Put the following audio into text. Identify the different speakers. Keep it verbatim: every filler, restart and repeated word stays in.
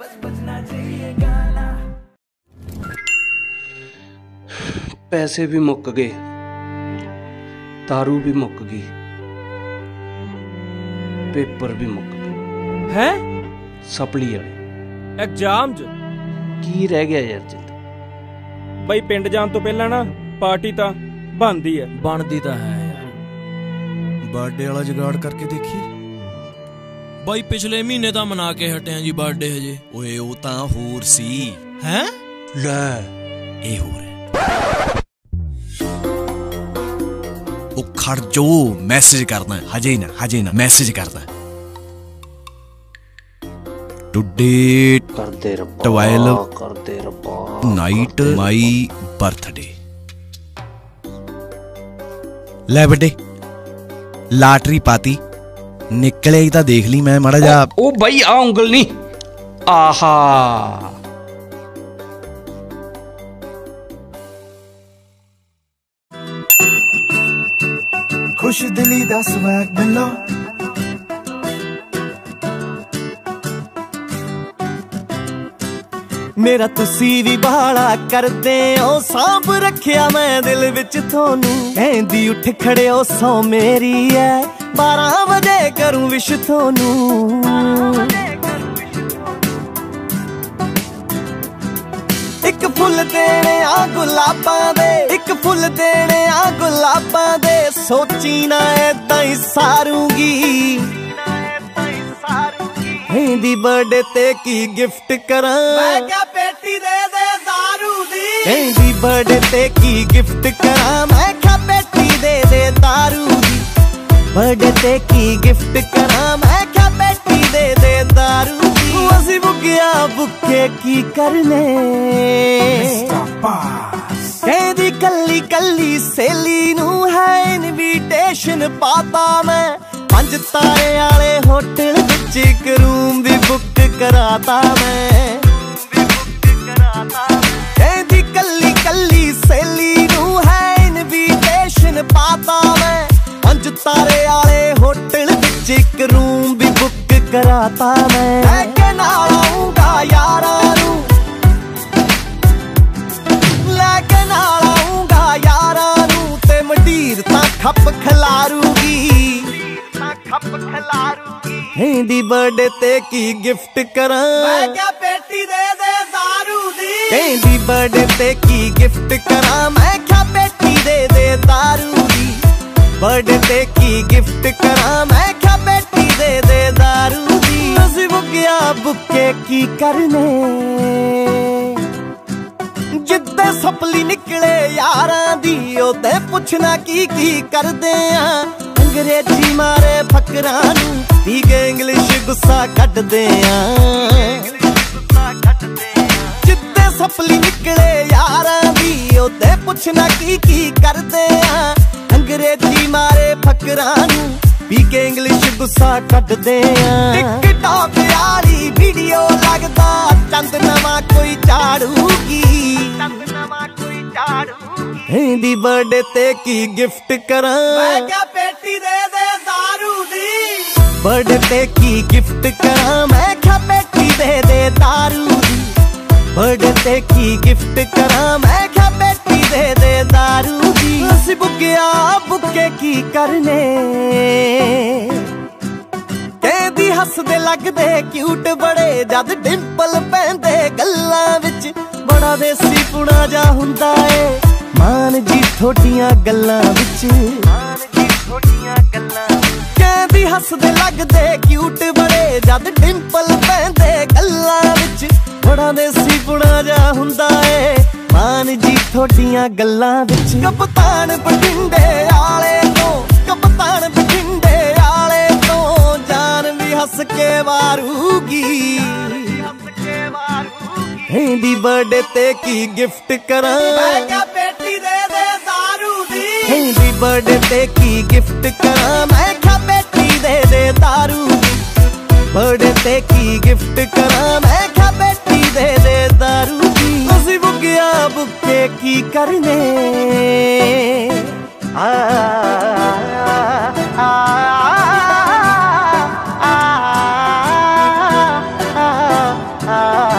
Speaker 1: पैसे भी मुक गए, दारू भी मुक गई, पेपर भी मुक गए।
Speaker 2: हैं?
Speaker 1: सपली वाले
Speaker 2: एग्जाम च
Speaker 1: की रह गया यार जित?
Speaker 2: बई पिंड जान तो पहला ना पार्टी तां बनदी है।
Speaker 3: बनदी तां है यार। बर्थडे वाला जुगाड़ करके देखी बाई। पिछले महीने तां मना के हटे जी बर्थडे हजे। ओए ओ तां होर सी हैं ले ए हो रहा ओ खड़ जो मैसेज करना हजे ना हजे ना मैसेज करना टुडे
Speaker 1: करदे रब्बा
Speaker 3: ट्वेल्व
Speaker 1: करदे रब्बा
Speaker 3: नाइट माई बर्थडे। ले बड्डे लाटरी पाती निकले ही तो देख ली मैं माड़ा जा।
Speaker 1: ओ भाई आ उंगल नहीं आहा
Speaker 4: खुश दिली दा स्वैग मिलो मेरा तुसी भी बाला करदे ओ सांभ रखिया मैं दिल विच थोनू कहंदी उठ खड़े ओ सौ मेरी है बारह बजे करूं विश थोनू। एक फुल देने आ गुलाबां दे एक फुल देने आ गुलाबां दे सोची ना ऐदां ही सारूंगी दी बर्थडे ते की गिफ्ट करां मैं क्या पेटी दे दे दारू दी दी बर्थडे ते की गिफ्ट करां मैं क्या पेटी दे दे दारू दी बर्थडे ते की गिफ्ट करां मैं क्या पेटी दे दे दारू दी असी बुकिया बुके की करने कहदी कल्ली कल्ली सहेली नू है इनविटेशन पाता मैं पंज तारे आले होटल विच एक रूम भी बुक कराता मैं कहदी कल्ली कल्ली सहेली नू है इनविटेशन पाता मैं पंज तारे आले होटल विच एक रूम भी बुक कराता मैं लेके नाल आऊंगा यारां नू लेके नाल आऊंगा यारां नू ते मंडीर तां खप खिलारूगी खप खिलारूगी दी बर्थडे ते की गिफ्ट करां मैं क्या पेटी दे दे दारू दी दी बर्थडे ते की गिफ्ट करां मैं क्या पेटी दे दे दारू दी बर्थडे ते की गिफ्ट करां मैं क्या पेटी दे दे दारू दी असी बुकिया बुके की करने जिद्दे सपली निकले यारां दी ओते पुछना की की करदे आ अंग्रेजी मारे फकरां नू पी के इंग्लिश गुस्सा कटदे आ जिद्दे सपली निकले यारां दी ओते पुछना की की करदे आ अंग्रेजी मारे फकरां नू पी के इंग्लिश गुस्सा कटदे आ टिकटॉक वाली वीडियो लगदा चंद नवा कोई झाड़ूगी चंद नवा कोई झाड़ूगी दी बर्थडे ते की गिफ्ट करां मैं क्या पेटी दे दे दारू दी बर्थडे ते की गिफ्ट करां मैं क्या पेटी दे दे दारू दी बर्थडे ते की गिफ्ट करां मैं क्या पेटी दे दे दारू दी असी बुकिया बुके की करने कहदी हसदे लगदे क्यूट बड़े जद डिंपल पैंदे गल्लां विच बड़ा देसी पुणा जा हुंदा ए मान जी थोड़ियां गल्लां विच मान जी थोड़ियां गल्लां कहदी हसदे लगदे क्यूट बड़े जद डिंपल पैंदे गल्लां विच बड़ा देसी पुणा जा हुंदा ए मान जी थोड़ियां गल्लां विच कप्तान बठिंडे आले तो कप्तान बठिंडे आले तो जान भी हस के वारूगी दी बर्थडे ते की गिफ्ट करां मैं क्या पेटी दे दे दारू दी दी बर्थडे ते की गिफ्ट करां मैं क्या पेटी दे दे दारू दी बर्थडे ते की गिफ्ट करां मैं क्या पेटी दे दे दारू दी असी बुकिया बुके की करने आ आ आ ਆ